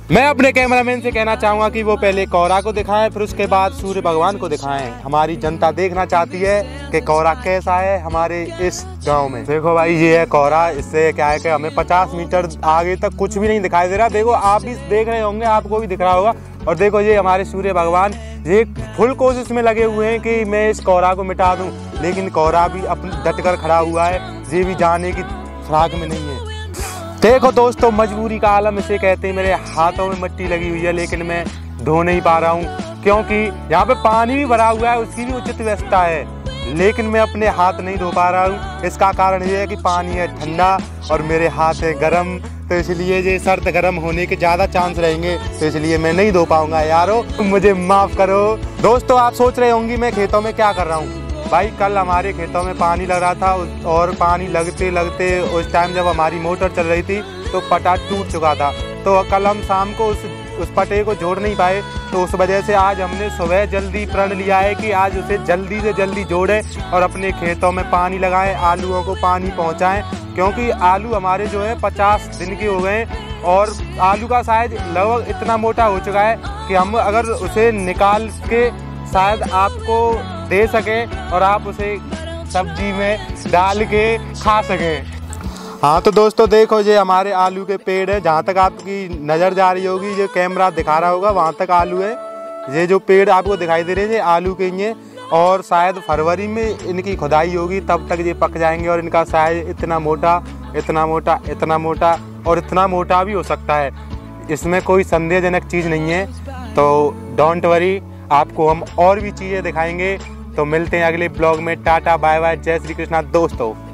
मैं अपने कैमरामैन से कहना चाहूँगा कि वो पहले कोहरा को दिखाएं, फिर उसके बाद सूर्य भगवान को दिखाएं। हमारी जनता देखना चाहती है कि कोहरा कैसा है हमारे इस गांव में। देखो भाई, ये है कोहरा। इससे क्या है कि हमें 50 मीटर आगे तक कुछ भी नहीं दिखाई दे रहा। देखो, आप भी देख रहे होंगे, आपको भी दिख रहा होगा। और देखो, ये हमारे सूर्य भगवान ये फुल कोशिश में लगे हुए हैं कि मैं इस कोहरा को मिटा दूँ, लेकिन कोहरा भी अपने डट कर खड़ा हुआ है। ये भी जाने की फिराक में नहीं है। देखो दोस्तों, मजबूरी का आलम इसे कहते हैं। मेरे हाथों में मिट्टी लगी हुई है, लेकिन मैं धो नहीं पा रहा हूँ क्योंकि यहाँ पे पानी भी भरा हुआ है, उसकी भी उचित व्यवस्था है, लेकिन मैं अपने हाथ नहीं धो पा रहा हूँ। इसका कारण ये है कि पानी है ठंडा और मेरे हाथ है गर्म, तो इसलिए ये सर्द गर्म होने के ज़्यादा चांस रहेंगे, तो इसलिए मैं नहीं धो पाऊँगा। यारो, मुझे माफ़ करो। दोस्तों, आप सोच रहे होंगे मैं खेतों में क्या कर रहा हूँ। भाई, कल हमारे खेतों में पानी लग रहा था और पानी लगते लगते उस टाइम जब हमारी मोटर चल रही थी तो पटा टूट चुका था। तो कल हम शाम को उस पटे को जोड़ नहीं पाए, तो उस वजह से आज हमने सुबह जल्दी प्रण लिया है कि आज उसे जल्दी से जल्दी जोड़ें और अपने खेतों में पानी लगाएं, आलूओं को पानी पहुंचाएं, क्योंकि आलू हमारे जो है 50 दिन के हो गए और आलू का साइज लगभग इतना मोटा हो चुका है कि हम अगर उसे निकाल के शायद आपको दे सकें और आप उसे सब्जी में डाल के खा सकें। हाँ तो दोस्तों, देखो, ये हमारे आलू के पेड़ है। जहाँ तक आपकी नज़र जा रही होगी, ये कैमरा दिखा रहा होगा, वहाँ तक आलू है। ये जो पेड़ आपको दिखाई दे रहे हैं, ये आलू के ही हैं और शायद फरवरी में इनकी खुदाई होगी, तब तक ये पक जाएंगे और इनका साइज इतना मोटा, इतना मोटा, इतना मोटा और इतना मोटा भी हो सकता है। इसमें कोई संदेहजनक चीज़ नहीं है। तो डोंट वरी, आपको हम और भी चीज़ें दिखाएंगे। तो मिलते हैं अगले ब्लॉग में। टाटा, बाय बाय, जय श्री कृष्णा दोस्तों।